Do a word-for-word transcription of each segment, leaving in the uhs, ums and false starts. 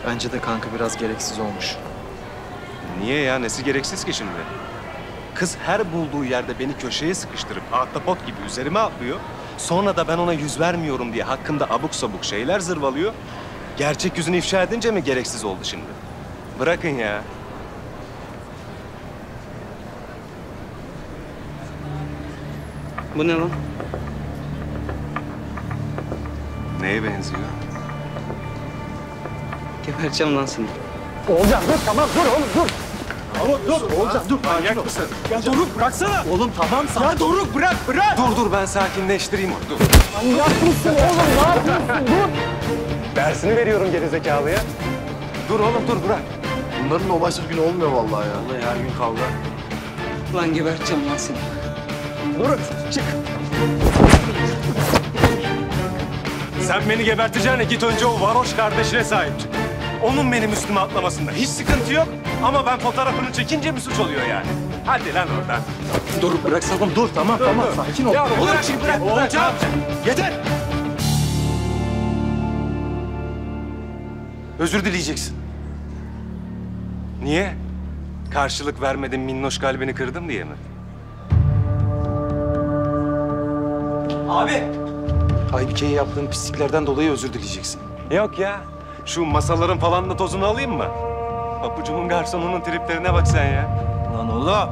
Bence de kanka biraz gereksiz olmuş. Niye ya? Nesi gereksiz ki şimdi? Kız her bulduğu yerde beni köşeye sıkıştırıp ahtapot gibi üzerime atlıyor. Sonra da ben ona yüz vermiyorum diye hakkımda abuk sabuk şeyler zırvalıyor. Gerçek yüzünü ifşa edince mi gereksiz oldu şimdi? Bırakın ya. Bu ne lan? Neye benziyor? Geberteceğim lan seni. Oğulcan dur tamam dur oğlum dur. Oğlum dur Oğulcan dur. Manyak mısın? Ya Doruk bıraksana. Oğlum tamam sakin. Ya Doruk bırak bırak. Dur dur ben sakinleştireyim onu. Dur. Manyak mısın oğlum ne yapıyorsun dur. Dersini veriyorum gerizekalıya. Dur oğlum dur bırak. Bunların obaysız günü olmuyor vallahi ya. Vallahi her gün kavga. Lan geberteceğim lan seni. Doruk çık. Sen beni geberteceğine git önce o varoş kardeşine sahip çık. Onun benim üstüme atlamasında hiç sıkıntı yok. Ama ben fotoğrafını çekince mi suç oluyor yani? Hadi lan oradan. Doruk bıraksana dur tamam Dur, tamam dur. sakin ol. Ya Oğlum bırak, çık bırak, bırak. bırak. Oğulcan. Yeter. Özür dileyeceksin. Niye? Karşılık vermedim, minnoş kalbini kırdım diye mi? Abi. Aybike'ye yaptığın pisliklerden dolayı özür dileyeceksin. Yok ya. Şu masaların falan da tozunu alayım mı? Papucumun garsonunun triplerine bak sen ya. Lan oğlum.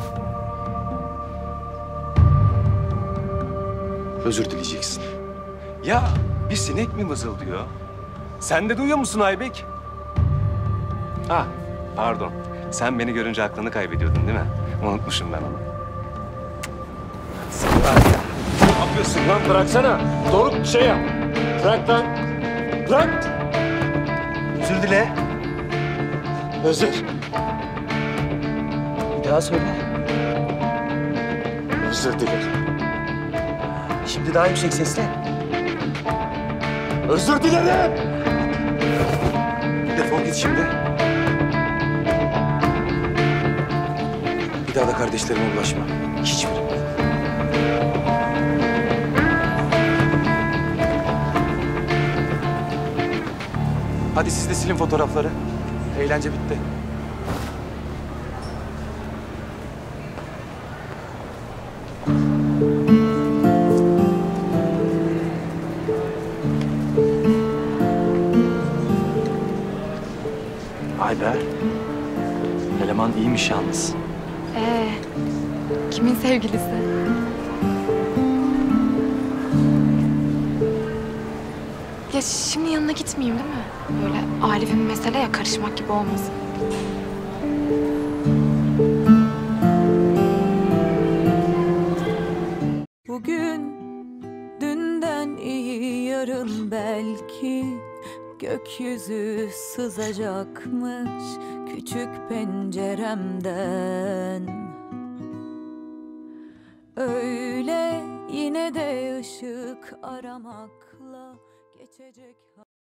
Özür dileyeceksin. Ya bir sinek mi vızıldıyor? Sen de duyuyor musun Aybek? Ha, pardon. Sen beni görünce aklını kaybediyordun değil mi? Unutmuşum ben onu. Sen var ya. Ne yapıyorsun lan? Bıraksana. Doruk şey yap. Bırak lan. Bırak. Özür dile. Özür. Bir daha söyle. Özür dilerim. Şimdi daha yüksek sesle. Özür dilerim. Defol git şimdi. Bir daha da kardeşlerime ulaşma. Hiçbiri. Hadi siz de silin fotoğrafları. Eğlence bitti. Ay be. Eleman iyiymiş yalnız. Ee, kimin sevgilisi? Ya şimdi yanına gitmeyeyim değil mi? Böyle Arif'in meseleye karışmak gibi olmasın. Bugün dünden iyi yarın belki gökyüzü sızacakmış küçük penceremden. Öyle yine de ışık aramakla geçecek.